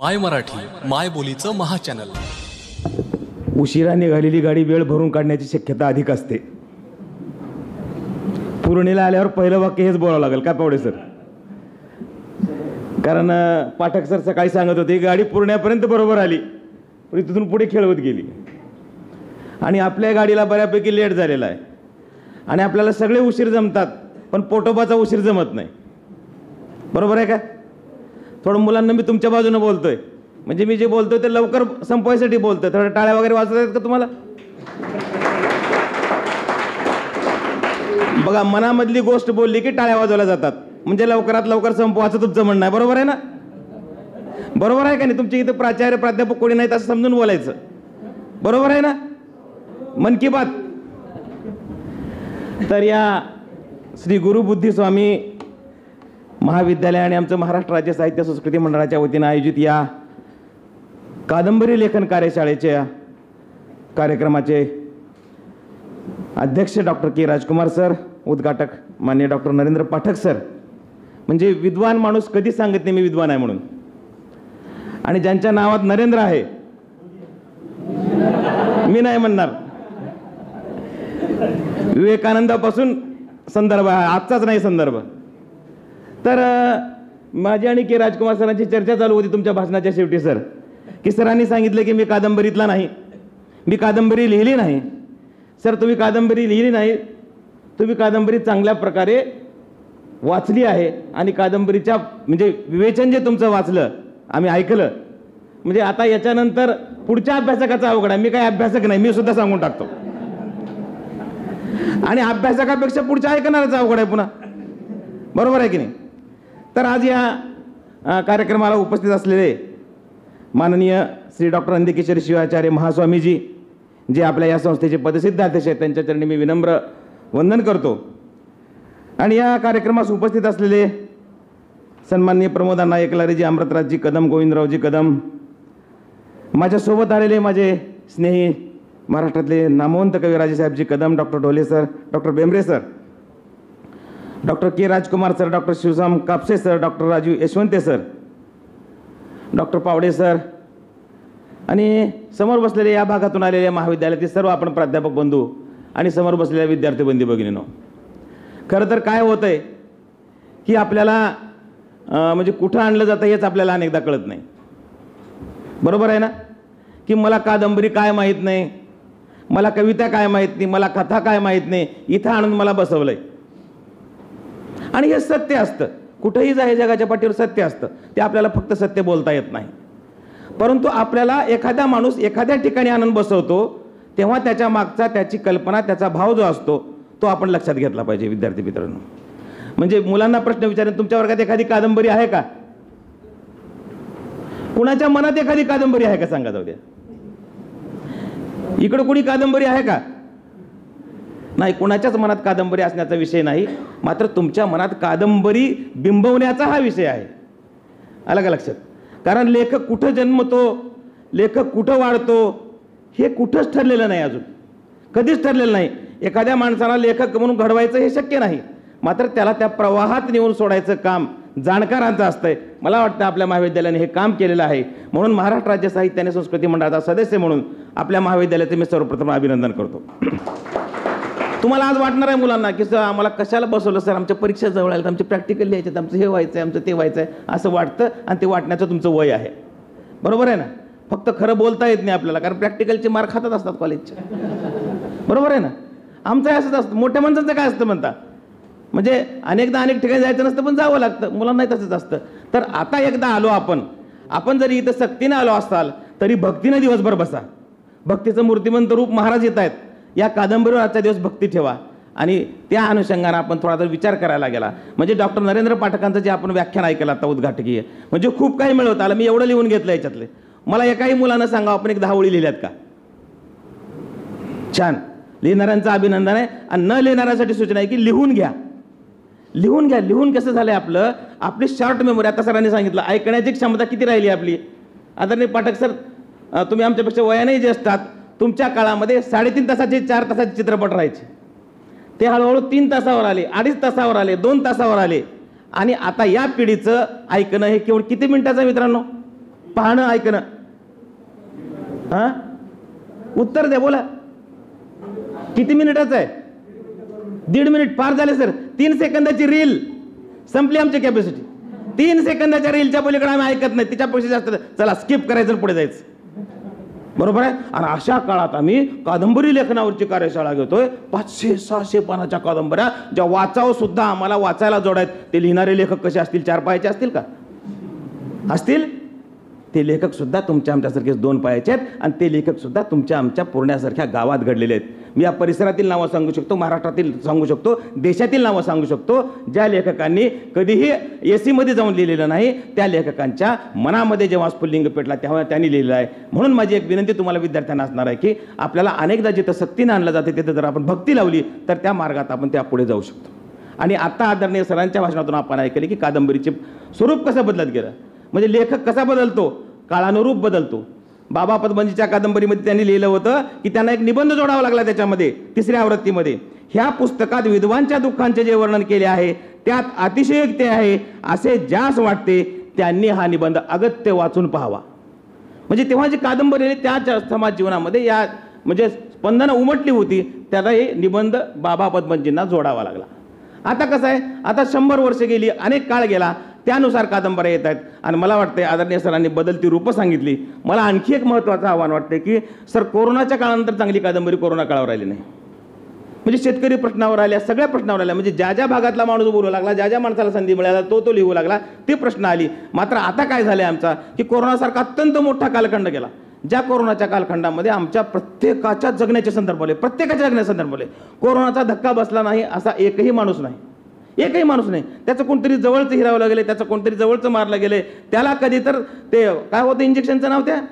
माय मराठी माय बोलीचं महाचॅनल. उशिरा निघालेली गाडी वेळ भरून काढण्याची शक्यता अधिक असते. पूर्णेला आल्यावर पहिलं वाक्य हेच बोलावं लागेल का पावडे सर? कारण पाठक सर सकाळी सांगत होते गाडी पूर्ण्यापर्यंत बरोबर आली पण तिथून पुढे खेळवत गेली आणि आपल्या गाडीला बऱ्यापैकी लेट झालेला आहे आणि आपल्याला सगळे उशीर जमतात पण पोटोबाचा उशीर जमत नाही. बरोबर आहे का? थोडं मुलांना मी तुमच्या बाजूने बोलतोय म्हणजे मी जे बोलतोय ते लवकर संपवायसाठी बोलतोय. थोडं टाळ्या वगैरे वाजवत आहेत का तुम्हाला? बघा, मनामधली गोष्ट बोलली की टाळ्या वाजवल्या जातात म्हणजे लवकरात लवकर संपवायचं तुमचं म्हणणं आहे. बरोबर आहे ना? बरोबर आहे का नाही? तुमच्या इथं प्राचार्य प्राध्यापक कोणी नाहीत असं समजून बोलायचं. बरोबर आहे ना? मन की बात. तर या श्री गुरुबुद्धी स्वामी महाविद्यालय आणि आमचं महाराष्ट्र राज्य साहित्य संस्कृती मंडळाच्या वतीनं आयोजित या कादंबरी लेखन कार्यशाळेच्या कार्यक्रमाचे अध्यक्ष डॉक्टर के राजकुमार सर, उद्घाटक माननीय डॉक्टर नरेंद्र पाठक सर. म्हणजे विद्वान माणूस कधी सांगत नाही मी विद्वान आहे म्हणून, आणि ज्यांच्या नावात नरेंद्र आहे मी नाही म्हणणार. विवेकानंदापासून संदर्भ आहे, आजचाच नाही संदर्भ. तर माझी आणि के राजकुमार सरांची चर्चा चालू होती तुमच्या भाषणाच्या शेवटी सर, की सरांनी सांगितलं की मी कादंबरीतला नाही, मी कादंबरी लिहिली नाही. सर, तुम्ही कादंबरी लिहिली नाही, तुम्ही कादंबरी चांगल्या प्रकारे वाचली आहे आणि कादंबरीच्या म्हणजे विवेचन जे तुमचं वाचलं आम्ही ऐकलं. म्हणजे आता याच्यानंतर पुढच्या अभ्यासकाचा अवघड आहे. मी काही अभ्यासक नाही, मी सुद्धा सांगून टाकतो. आणि अभ्यासकापेक्षा पुढच्या ऐकणाराचा अवघड आहे पुन्हा. बरोबर आहे की नाही? तर आज या कार्यक्रमाला उपस्थित असलेले माननीय श्री डॉक्टर नंदकिशोर शिवाचार्य महास्वामीजी, जे आपल्या या संस्थेचे पदसिद्ध अध्यक्ष आहेत, त्यांच्या चरणी मी विनम्र वंदन करतो. आणि या कार्यक्रमास उपस्थित असलेले सन्माननीय प्रमोद एकलारेजी, अमृतराजजी कदम, गोविंदरावजी कदम, माझ्यासोबत आलेले माझे स्नेही महाराष्ट्रातले नामवंत कवी Rajesahebji Kadam, doctor Dhole sir, doctor Bembare sir, doctor K Rajkumar sir, doctor Shivsam Kapse sir, doctor Raju Yashwante sir, doctor Pawde sir, आणि समोर बसलेले या भागातून आलेल्या महाविद्यालयातील सर्व आपण प्राध्यापक बंधू आणि समोर बसलेल्या विद्यार्थी बंधू भगिनींनो. खरं तर काय होतं आहे की आपल्याला म्हणजे कुठं आणलं जातं हेच आपल्याला अनेकदा कळत नाही. बरोबर आहे ना? की मला कादंबरी काय माहीत नाही, मला कविता काय माहीत नाही, मला कथा काय माहीत नाही, इथं आणून मला बसवलंय. आणि हे सत्य असतं, कुठंही जा हे जगाच्या पाठीवर सत्य असतं. ते आपल्याला फक्त सत्य बोलता येत नाही. परंतु आपल्याला एखादा माणूस एखाद्या ठिकाणी आणून बसवतो तेव्हा त्याच्या मागचा त्याची कल्पना, त्याचा भाव जो असतो तो आपण लक्षात घेतला पाहिजे. विद्यार्थी मित्रांनो, म्हणजे मुलांना प्रश्न विचारेन, तुमच्या वर्गात एखादी कादंबरी आहे का? कुणाच्या मनात एखादी कादंबरी आहे का? सांगा जाऊ द्या. इकडे कुणी कादंबरी आहे का? नाही, कुणाच्याच मनात कादंबरी असण्याचा विषय नाही, मात्र तुमच्या मनात कादंबरी बिंबवण्याचा हा विषय आहे. आलं का लक्षात? कारण लेखक कुठं जन्मतो, लेखक कुठं वाढतो हे कुठंच ठरलेलं नाही, अजून कधीच ठरलेलं नाही. एखाद्या माणसाला लेखक म्हणून घडवायचं हे शक्य नाही, मात्र त्याला त्या प्रवाहात नेऊन सोडायचं काम जाणकारांचं असतंय. मला वाटतं आपल्या महाविद्यालयाने हे काम केलेलं आहे. म्हणून महाराष्ट्र राज्य साहित्य आणि संस्कृती मंडळाचा सदस्य म्हणून आपल्या महाविद्यालयाचे मी सर्वप्रथम अभिनंदन करतो. तुम्हाला आज वाटणार आहे मुलांना की सर आम्हाला कशाला बसवलं सर, आमच्या परीक्षा जवळ आल्या, आमचे प्रॅक्टिकल लिहायचे, आमचं हे व्हायचं आहे, आमचं ते व्हायचं आहे, असं वाटतं. आणि ते वाटण्याचं तुमचं वय आहे. बरोबर आहे ना? फक्त खरं बोलता येत नाही आपल्याला, कारण प्रॅक्टिकलचे मार्क खातात असतात कॉलेजचे. बरोबर आहे ना? आमचं असंच असतं. मोठ्या माणसांचं काय असतं म्हणता, म्हणजे अनेकदा अनेक ठिकाणी जायचं नसतं पण जावं लागतं. मुलांनाही तसंच असतं. तर आता एकदा आलो आपण जरी इथं सक्तीनं आलो असाल तरी भक्तीनं दिवसभर बसा. भक्तीचं मूर्तिमंत रूप महाराज येत आहेत. या कादंबरीवर आजचा दिवस भक्ती ठेवा आणि त्या अनुषंगाने आपण थोडा जर विचार करायला गेला म्हणजे डॉक्टर नरेंद्र पाठकांचं जे आपण व्याख्यान ऐकलं आता उद्घाटकीय, म्हणजे खूप काही मिळवत आलं. मी एवढं लिहून घेतलं याच्यातले. मला एकाही मुलांना सांगा आपण एक 10 ओळी लिहिल्यात का? छान. लिहिणाऱ्यांचं अभिनंदन आहे. आणि न लिहिणाऱ्यांसाठी सूचना आहे की लिहून घ्या, लिहून घ्या. लिहून कसं झालंय आपली शॉर्ट मेमरी. आता सरांनी सांगितलं ऐकण्याची क्षमता किती राहिली आपली. आदरणीय पाठक सर, तुम्ही आमच्यापेक्षा वयानेही ज्येष्ठ आहात. तुमच्या काळामध्ये 3.5 तासाचे 4 तासाचे चित्रपट राहायचे, ते हळूहळू 3 तासावर आले, 2.5 तासावर आले, 2 तासावर आले. आणि आता या पिढीचं ऐकणं हे केवळ किती मिनिटाचं मित्रांनो? पाहणं ऐकणं? हा, उत्तर द्या, बोला. किती मिनिटाचं आहे? 1.5 मिनिट पार झाले सर. 3 सेकंदाची रील संपली आमची कॅपॅसिटी. 3 सेकंदाच्या रीलच्या पलीकडे आम्ही ऐकत नाही, तिच्यापेक्षा जास्त. चला स्किप करायचं, पुढे जायचं. बरोबर आहे. आणि अशा काळात आम्ही कादंबरी लेखनावरची कार्यशाळा घेतोय. 500-600 पानाच्या कादंबऱ्या, ज्या वाचावं सुद्धा आम्हाला वाचायला जोडायत. ते लिहिणारे लेखक कसे असतील? 4 पायाचे असतील का? असतील? ते लेखक सुद्धा तुमच्या आमच्यासारखेच 2 पायाचे आहेत. आणि ते लेखक सुद्धा तुमच्या आमच्या पुण्यासारख्या गावात घडलेले आहेत. मी या परिसरातील नावं सांगू शकतो, महाराष्ट्रातील सांगू शकतो, देशातील नावं सांगू शकतो. ज्या लेखकांनी कधीही AC मध्ये जाऊन लिहिलेलं नाही, त्या लेखकांच्या मनामध्ये जेव्हा स्फुल्लिंग पेटला तेव्हा त्यांनी लिहिलेलं आहे. म्हणून माझी एक विनंती तुम्हाला विद्यार्थ्यांना असणार आहे की आपल्याला अनेकदा जिथं सक्तीनं आणलं जाते तिथं जर आपण भक्ती लावली तर त्या मार्गात आपण त्या पुढे जाऊ शकतो. आणि आता आदरणीय सरांच्या भाषणातून आपण ऐकले की कादंबरीचे स्वरूप कसं बदलत गेलं, म्हणजे लेखक कसा बदलतो, काळानुरूप बदलतो. बाबा पदमंजीच्या कादंबरीमध्ये त्यांनी लिहिलं होतं की त्यांना एक निबंध जोडावा लागला त्याच्यामध्ये 3ऱ्या आवृत्तीमध्ये. ह्या पुस्तकात विद्वांच्या दुःखांचे जे वर्णन केले आहे त्यात अतिशयोक्ती आहे असे ज्यास वाटते त्यांनी हा निबंध अगत्य वाचून पाहावा. म्हणजे तेव्हा जी कादंबरी त्या समाज जीवनामध्ये या म्हणजे स्पंदनं उमटली होती, त्याला हे निबंध बाबा पदमंजींना जोडावा लागला. आता कसं आहे, आता 100 वर्ष गेली, अनेक काळ गेला, त्यानुसार कादंबऱ्या येत आहेत. आणि मला वाटतं आदरणीय सरांनी बदलती रूपं सांगितली. मला आणखी एक महत्त्वाचं आव्हान वाटतं की सर, कोरोनाच्या काळानंतर चांगली कादंबरी कोरोना काळावर आली नाही. म्हणजे शेतकरी प्रश्नावर आल्या, सगळ्या प्रश्नावर आल्या. म्हणजे ज्या ज्या भागातला माणूस बोलू लागला, ज्या ज्या माणसाला संधी मिळाला तो लिहू लागला, ते प्रश्न आली. मात्र आता काय झालं आमचा की कोरोनासारखा अत्यंत मोठा कालखंड गेला. ज्या कोरोनाच्या कालखंडामध्ये आमच्या प्रत्येकाच्या जगण्याच्या संदर्भाले, प्रत्येकाच्या जगण्याच्या संदर्भाले कोरोनाचा धक्का बसला नाही असा एकही माणूस नाही. एकही माणूस नाही. त्याचं कोणतरी जवळचं हिरावलं गेले, त्याचं कोणतरी जवळचं मारलं गेले. त्याला कधी तर ते काय होतं इंजेक्शनचं नाव, त्या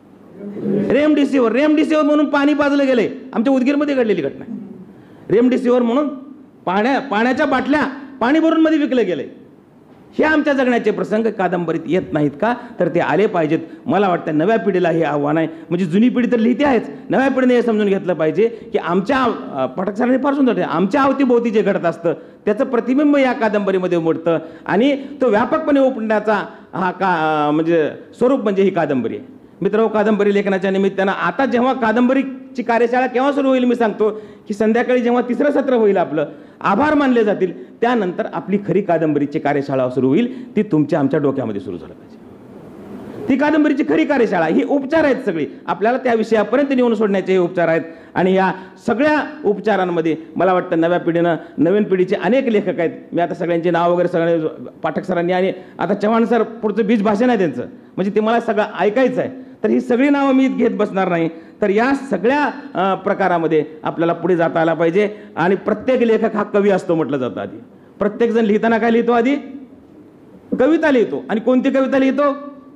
रेमडेसिवीर म्हणून पाणी पाजलं गेले. आमच्या उदगीरमध्ये घडलेली घटना. रेमडेसिवीर म्हणून पाण्याच्या बाटल्या पाणी भरून मध्ये विकले गेले. हे आमच्या जगण्याचे प्रसंग कादंबरीत येत नाहीत का? तर ते आले पाहिजेत. मला वाटतं नव्या पिढीला हे आव्हान आहे. म्हणजे जुनी पिढी तर लिहिते आहेच, नव्या पिढीने हे समजून घेतलं पाहिजे की आमच्या पाठक सरांनी फार सुंदर आमच्या अवतीभोवती जे घडत असतं त्याचं प्रतिबिंब या कादंबरीमध्ये उमटतं. आणि तो व्यापकपणे उपण्याचा हा म्हणजे स्वरूप म्हणजे ही कादंबरी आहे. मित्र, कादंबरी लेखनाच्या निमित्तानं आता जेव्हा कादंबरीची कार्यशाळा केव्हा सुरू होईल, मी सांगतो की संध्याकाळी जेव्हा 3रं सत्र होईल, आपलं आभार मानले जातील, त्यानंतर आपली खरी कादंबरीची कार्यशाळा सुरू होईल. ती तुमच्या आमच्या डोक्यामध्ये सुरू झालं पाहिजे. ती कादंबरीची खरी कार्यशाळा, ही उपचार आहेत सगळी, आपल्याला त्या विषयापर्यंत नेऊन सोडण्याचे हे उपचार आहेत. आणि या सगळ्या उपचारांमध्ये मला वाटतं नव्या पिढीनं, नवीन पिढीचे अनेक लेखक आहेत. मी आता सगळ्यांचे नाव वगैरे सगळे पाठक सरांनी आणि आता चव्हाण सर पुढचं बीज भाषण आहे त्यांचं, म्हणजे ते मला सगळं ऐकायचं आहे. तर ही सगळी नावं मी घेत बसणार नाही. तर या सगळ्या प्रकारामध्ये आपल्याला पुढे जाता आला पाहिजे. आणि प्रत्येक लेखक हा कवी असतो म्हटलं जातं. आधी प्रत्येकजण लिहिताना काय लिहितो? आधी कविता लिहितो. आणि कोणती कविता लिहितो?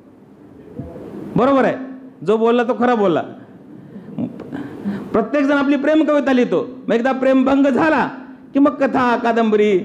बरोबर आहे, जो बोलला तो खरा बोलला. प्रत्येकजण आपली प्रेम कविता लिहितो. मग एकदा प्रेमभंग झाला की मग कथा, कादंबरी.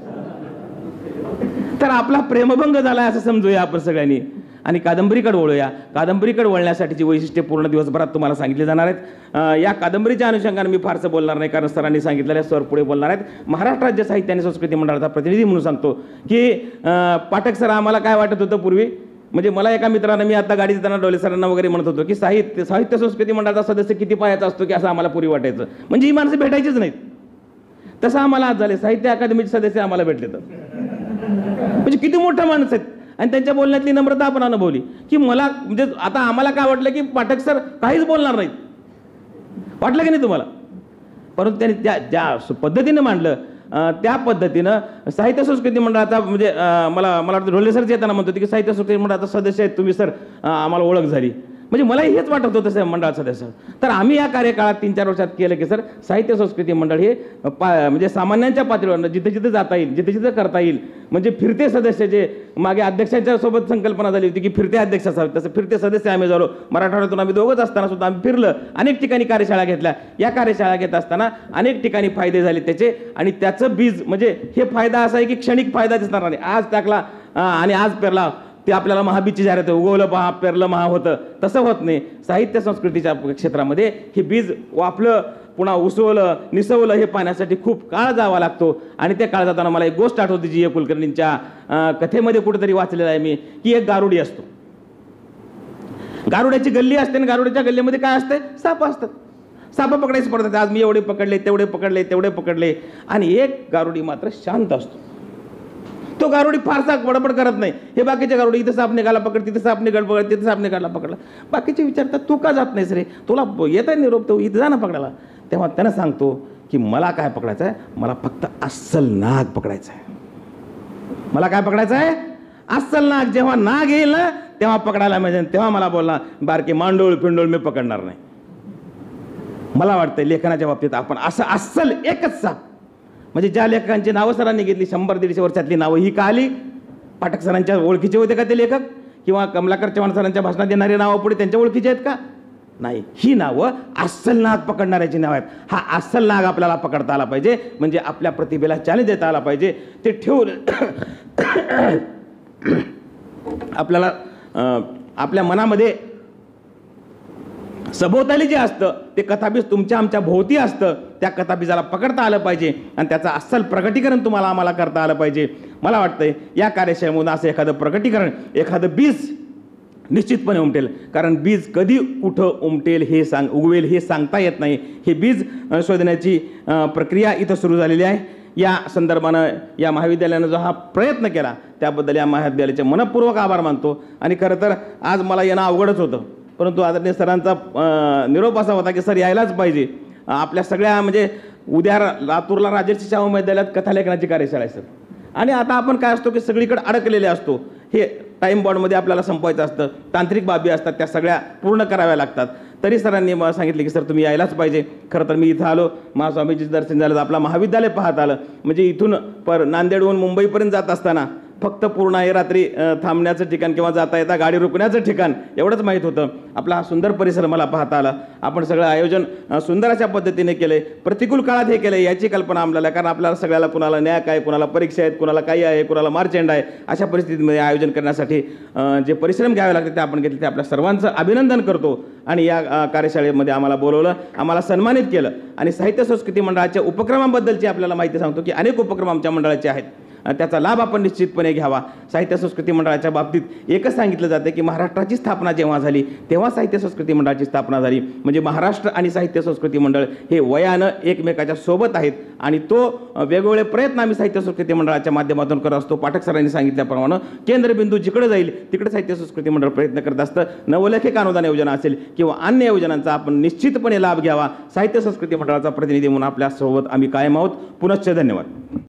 तर आपला प्रेमभंग झाला असं समजूया आपण सगळ्यांनी आणि कादंबरीकडे वळूया. कादंबरीकडे वळण्यासाठीची वैशिष्ट्ये पूर्ण दिवसभरात तुम्हाला सांगितली जाणार आहेत. या कादंबरीच्या अनुषंगाने मी फारसं बोलणार नाही, कारण सरांनी सांगितलेल्या सर पुढे बोलणार आहेत. महाराष्ट्र राज्य साहित्य आणि संस्कृती मंडळाचा प्रतिनिधी म्हणून सांगतो की पाठक सर, आम्हाला काय वाटत होतं पूर्वी, म्हणजे मला एका मित्रानं, मी आता गाडी देताना डोले सरांना वगैरे म्हणत होतो की साहित्य संस्कृती मंडळाचा सदस्य किती पायाचा असतो की असं आम्हाला पूर्वी वाटायचं. म्हणजे ही माणसं भेटायचीच नाहीत. तसं आम्हाला आज झाले, साहित्य अकादमीचे सदस्य आम्हाला भेटले तर म्हणजे किती मोठ्या माणसं आहेत. आणि त्यांच्या बोलण्यातली नम्रता आपण अनुभवली की मला म्हणजे आता आम्हाला काय वाटलं की पाठक सर काहीच बोलणार नाहीत. वाटलं की नाही तुम्हाला? परंतु त्यांनी ज्या पद्धतीनं मांडलं त्या पद्धतीनं साहित्य संस्कृती मंडळाचा म्हणजे मला वाटतं ढोले सर येताना म्हणतो की साहित्य संस्कृती मंडळाचा सदस्य आहेत तुम्ही सर, आम्हाला ओळख झाली. म्हणजे मलाही हेच वाटत होतं तसं मंडळात सदस्य. तर आम्ही या कार्यकाळात 3-4 वर्षात केलं की सर साहित्य संस्कृती मंडळ हे म्हणजे सामान्यांच्या पातळीवर जिथे जिथे जाता येईल, जिथे जिथे करता येईल, म्हणजे फिरते सदस्य जे मागे अध्यक्षांच्या सोबत संकल्पना झाली होती की फिरते अध्यक्ष असावे, तसं फिरते सदस्य आम्ही झालो. मराठवाड्यातून आम्ही दोघंच असताना सुद्धा आम्ही फिरलं, अनेक ठिकाणी कार्यशाळा घेतल्या. या कार्यशाळा घेत असताना अनेक ठिकाणी फायदे झाले त्याचे. आणि त्याचं बीज म्हणजे हे फायदा असा आहे की क्षणिक फायदा दिसणार नाही. आज टाकला आणि आज पेरला, ते आपल्याला महाबीजची जाहिरात, उगवलं पहा पेरलं महा होतं, तसं होत नाही. साहित्य संस्कृतीच्या क्षेत्रामध्ये हे बीज वापलं, पुन्हा उसवलं, निसवलं, हे पाहण्यासाठी खूप काळ जावा लागतो. आणि त्या काळ जाताना मला एक गोष्ट आठवते जी कुलकर्णींच्या कथेमध्ये कुठेतरी वाचलेलं आहे मी, की एक गारुडी असतो. गारुड्याची गल्ली असते आणि गारुड्याच्या गल्लीमध्ये काय असते? साप असतात. साप पकडायची स्पर्धा. आज मी एवढे पकडले, तेवढे पकडले, तेवढे पकडले. आणि एक गारुडी मात्र शांत असतो. तो गारुडी फारसा बडबड करत नाही. हे बाकीचे गारुडी इथं साप निघाला पकड, तिथं साप निघाला पकड, तिथं साप निघाला पकडला. बाकीचे विचारतात तू का जात नाहीस रे, तुला येत आहे निरोप, तो इथं जा ना पकडायला. तेव्हा त्यानं सांगतो की मला काय पकडायचं आहे, मला फक्त अस्सल नाग पकडायचं आहे. मला काय पकडायचं आहे? अस्सल नाग. जेव्हा नाग येईल ना तेव्हा पकडायला मिळेल. तेव्हा मला बोलला बारके मांडोळ पिंडोळ मी पकडणार नाही. मला वाटतं लेखनाच्या बाबतीत आपण असं अस्सल एकच साप, म्हणजे ज्या लेखकांची नावं सरांनी घेतली 100-150 वर्षातली नावं ही का आली? पाठक सरांच्या ओळखीचे होते का ते लेखक? किंवा कमलाकर चव्हाण सरांच्या भाषणात देणारी नावं पुढे त्यांच्या ओळखीचे आहेत का? नाही. ही नावं अस्सल नाग पकडणाऱ्याची नावं आहेत. हा अस्सल नाग आपल्याला पकडता आला पाहिजे, म्हणजे आपल्या प्रतिभेला चॅलेंज देता आला पाहिजे. ते ठेवून आपल्याला आपल्या मनामध्ये सभोवताली जे असतं ते कथाबीज तुमच्या आमच्या भोवती असतं. त्या कथाबीजाला पकडता आलं पाहिजे आणि त्याचं अस्सल प्रकटीकरण तुम्हाला आम्हाला करता आलं पाहिजे. मला वाटतंय या कार्यशाळेमधून असं एखादं प्रकटीकरण, एखादं बीज निश्चितपणे उमटेल. कारण बीज कधी कुठं उमटेल उगवेल हे सांगता येत नाही. हे बीज शोधण्याची प्रक्रिया इथं सुरू झालेली आहे. या संदर्भानं या महाविद्यालयानं जो हा प्रयत्न केला त्याबद्दल या महाविद्यालयाचे मनपूर्वक आभार मानतो. आणि खरं तर आज मला येणं अवघडच होतं, परंतु आदरणीय सरांचा निरोप असा होता की सर यायलाच पाहिजे. आपल्या सगळ्या म्हणजे उद्या लातूरला राजर्षी शाहू महाविद्यालयात कथालेखनाची कार्यशाळा आहे सर. आणि आता आपण काय असतो की सगळीकडे अडकलेले असतो. हे टाईम बॉन्डमध्ये आपल्याला संपवायचं असतं, तांत्रिक बाबी असतात, त्या सगळ्या पूर्ण कराव्या लागतात. तरी सरांनी मला सांगितलं की सर तुम्ही यायलाच पाहिजे. खरं तर मी इथं आलो, महास्वामीजीचं दर्शन झालं, आपला महाविद्यालय पाहत आलं. म्हणजे इथून नांदेडहून मुंबईपर्यंत जात असताना फक्त पूर्ण आहे रात्री थांबण्याचं ठिकाण किंवा जाता येता गाडी रोखण्याचं ठिकाण एवढंच माहीत होतं. आपला हा सुंदर परिसर मला पाहता आला. आपण सगळं आयोजन सुंदर अशा पद्धतीने केले. प्रतिकूल काळात हे केलं याची कल्पना आम्हाला, कारण आपल्याला सगळ्याला कुणाला न्याय आहे, कुणाला परीक्षा आहेत, कुणाला काही आहे, कुणाला मार्चेंड आहे. अशा परिस्थितीमध्ये आयोजन करण्यासाठी जे परिश्रम घ्यावे लागते ते आपण घेतले. ते आपल्या सर्वांचं अभिनंदन करतो. आणि या कार्यशाळेमध्ये आम्हाला बोलवलं, आम्हाला सन्मानित केलं. आणि साहित्य संस्कृती मंडळाच्या उपक्रमांबद्दलची आपल्याला माहिती सांगतो की अनेक उपक्रम आमच्या मंडळाचे आहेत. त्याचा लाभ आपण निश्चितपणे घ्यावा. साहित्य संस्कृती मंडळाच्या बाबतीत एकच सांगितलं जातं की महाराष्ट्राची स्थापना जेव्हा झाली तेव्हा साहित्य संस्कृती मंडळाची स्थापना झाली. म्हणजे महाराष्ट्र आणि साहित्य संस्कृती मंडळ हे वयानं एकमेकाच्या सोबत आहेत. आणि तो वेगवेगळे प्रयत्न आम्ही साहित्य संस्कृती मंडळाच्या माध्यमातून करत असतो. पाठक सरांनी सांगितल्याप्रमाणे केंद्रबिंदू जिकडे जाईल तिकडे साहित्य संस्कृती मंडळ प्रयत्न करत असतं. नवलेखक अनुदान योजना असेल किंवा अन्य योजनांचा आपण निश्चितपणे लाभ घ्यावा. साहित्य संस्कृती मंडळाचा प्रतिनिधी म्हणून आपल्यासोबत आम्ही कायम आहोत. पुनश्च धन्यवाद.